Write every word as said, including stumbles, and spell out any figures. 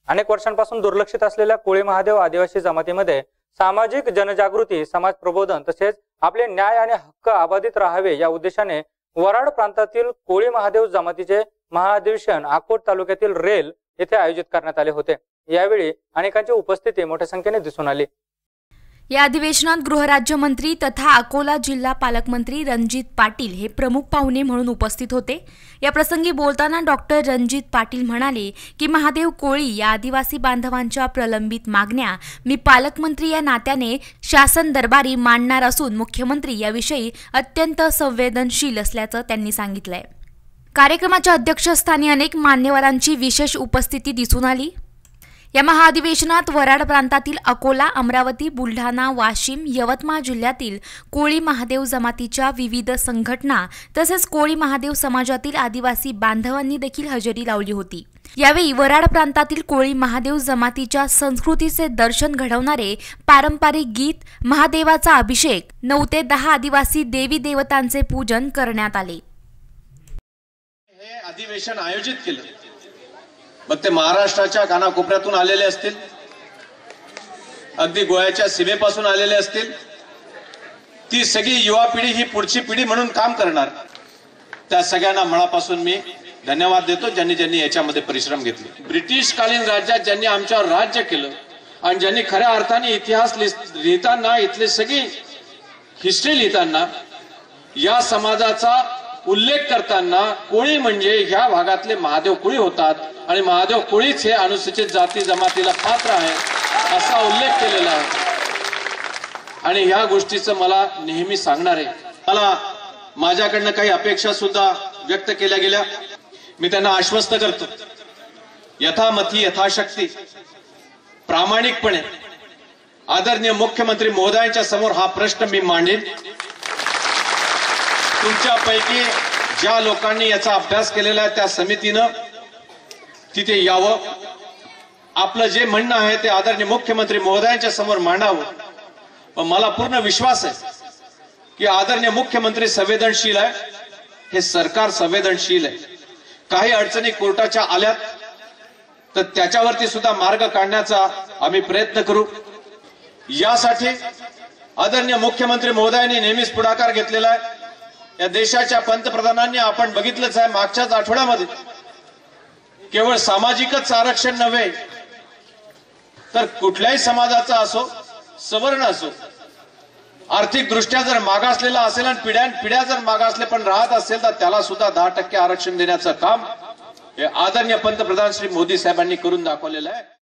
अनेक वर्षांपासून दुर्लक्षित असलेल्या कोळी महादेव आदिवासी जमातीमध्ये सामाजिक जनजागृती, समाज प्रबोधन तसेच आपले न्याय आणि हक्क अबाधित राहावे या उद्देशाने वराड प्रांतातील कोळी महादेव जमातीचे महाअधिवेशन अकोट तालुक्यातील रेल येथे आयोजित करण्यात आले होते। यावेळी अनेकांची उपस्थिती मोठ्या संख्येने दिसून आली। या अधिवेशनात गृहराज्यमंत्री तथा अकोला जिल्हा पालकमंत्री रणजित पाटील हे प्रमुख पाहुणे म्हणून उपस्थित होते। या प्रसंगी बोलताना डॉक्टर रणजित पाटील म्हणाले की महादेव कोळी या आदिवासी बांधवांच्या प्रलंबित मागण्या मी पालकमंत्री या नात्याने शासन दरबारी मांडणार असून मुख्यमंत्री याविषयी अत्यंत संवेदनशील असल्याचं त्यांनी सांगितलंय। कार्यक्रमाच्या अध्यक्षस्थानी अनेक मान्यवरांची विशेष उपस्थिती दिसून आली। या महाअधिवेशनात वराड प्रांतातील अकोला, अमरावती, बुलढाणा, वाशिम, यवतमाळ जिल्ह्यातील कोळी महादेव जमातीच्या विविध संघटना तसेच कोळी महादेव समाजातील आदिवासी बांधवांनी देखील हजेरी लावली होती। यावेळी वराड प्रांतातील कोळी महादेव जमातीच्या संस्कृतीचे दर्शन घडवणारे पारंपरिक गीत, महादेवाचा अभिषेक, नऊ ते दहा आदिवासी देवी देवतांचे पूजन करण्यात आले। हे अधिवेशन आयोजित केलं, मग ते महाराष्ट्राच्या कानाकोपऱ्यातून आलेले असतील, अगदी गोव्याच्या सीमेपासून आलेले असतील, ती सगळी युवा पिढी ही पुढची पिढी म्हणून काम करणार, त्या सगळ्यांना मनापासून मी धन्यवाद देतो ज्यांनी ज्यांनी याच्यामध्ये परिश्रम घेतले। ब्रिटिश कालीन राज्यात ज्यांनी आमच्यावर राज्य केलं आणि ज्यांनी खऱ्या अर्थाने इतिहास लिहिताना, इथले सगळी हिस्ट्री लिहिताना या समाजाचा उल्लेख करताना कोळी म्हणजे ह्या भागातले महादेव कोळी होतात आणि महादेव कोळीच हे अनुसूचित जाती जमातीला पात्र आहे असा उल्लेख केलेला आहे। आणि ह्या गोष्टीचं मला नेहमी सांगणार आहे। मला माझ्याकडनं काही अपेक्षा सुद्धा व्यक्त केल्या गेल्या, मी त्यांना आश्वस्त करतो यथामती यथाशक्ती प्रामाणिकपणे आदरणीय मुख्यमंत्री महोदयांच्या समोर हा प्रश्न मी मांडेन। तुमच्यापैकी ज्या लोकांनी याचा अभ्यास केलेला आहे त्या समितीनं तिथे यावं, आपलं जे म्हणणं आहे ते आदरणीय मुख्यमंत्री महोदयांच्या समोर मांडावं। पण मला पूर्ण विश्वास आहे की आदरणीय मुख्यमंत्री संवेदनशील आहे, हे सरकार संवेदनशील आहे। काही अडचणी कोर्टाच्या आल्यात तर त्याच्यावरती सुद्धा मार्ग काढण्याचा आम्ही प्रयत्न करू। यासाठी आदरणीय मुख्यमंत्री महोदयांनी नेहमीच पुढाकार घेतलेला आहे। या देशाच्या पंतप्रधानांनी आपण बघितलंच आहे, मागच्याच आठवड्यामध्ये केवळ सामाजिकच आरक्षण नव्हे तर कुठल्याही समाजाचा असो, सवर्ण असो, आर्थिक दृष्ट्या जर मागासलेला असेल आणि पिढ्या पिढ्या जर मागासले पण राहत असेल तर त्याला सुद्धा दहा टक्के आरक्षण देण्याचं काम हे आदरणीय पंतप्रधान श्री मोदी साहेबांनी करून दाखवलेलं आहे।